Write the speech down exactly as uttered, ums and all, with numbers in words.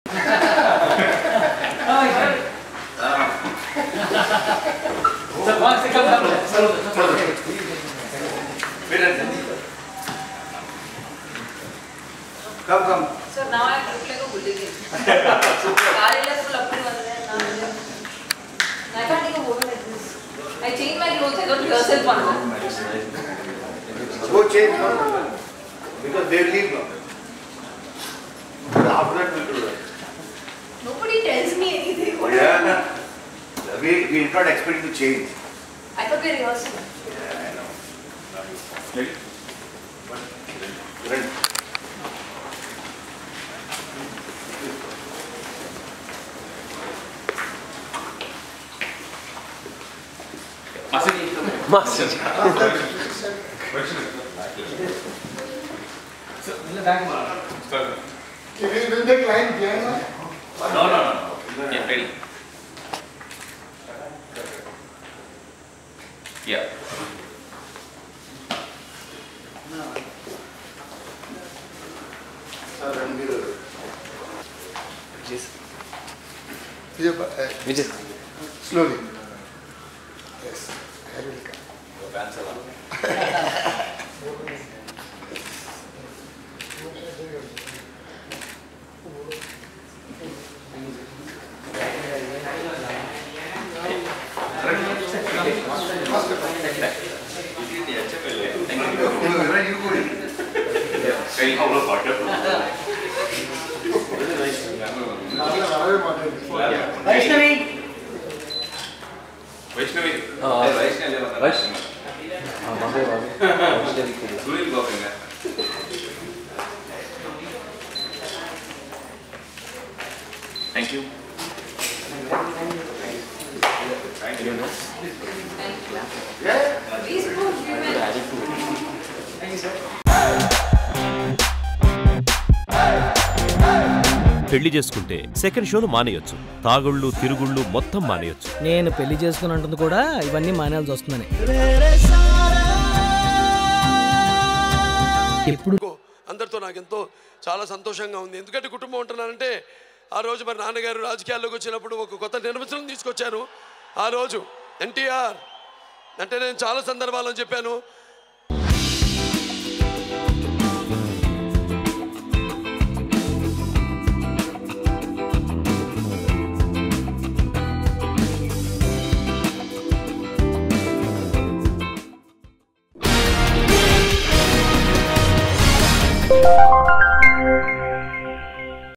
Come, come. So now I look like a bully. I can't take a photo like this. I change my clothes. I don't yourself one. Go change now. Because they will leave now. After that we'll do that. Nobody tells me anything. Yeah. We we did not expect to change. I thought we rehearsed. Yeah, I know. Ready? Ready? Master. So, in the back. Can you bring the client behind? No, no, no. Yeah, ready. Yeah. Vijay. Slowly. Yes. I will come. Vaishnavi. Vaishnavi. हाँ Vaishnavi. Vaishnavi. हाँ बाबे बाबे Vaishnavi के लिए Suil golfing है. Thank you. Thank you. Yeah. These books we went. Thank you, sir. పెళ్లి చేసుకుంటే second షోలు మానేయొచ్చు, తాగుళ్ళు తిరుగుళ్ళు మొత్తం మానేయొచ్చు. నేను పెళ్లి చేసుకుని అంటుంది కూడా ఇవన్నీ మానేయాల్సి వస్తుందని. ఇప్పుడు అందరితో నాకెంతో చాలా సంతోషంగా ఉంది. ఎందుకంటే కుటుంబం ఉంటున్నానంటే ఆ రోజు మరి నాన్నగారు రాజకీయాల్లోకి వచ్చినప్పుడు ఒక కొత్త నిర్వచనం తీసుకొచ్చారు. ఆ రోజు ఎన్టీఆర్ అంటే నేను చాలా సందర్భాల్లో చెప్పాను,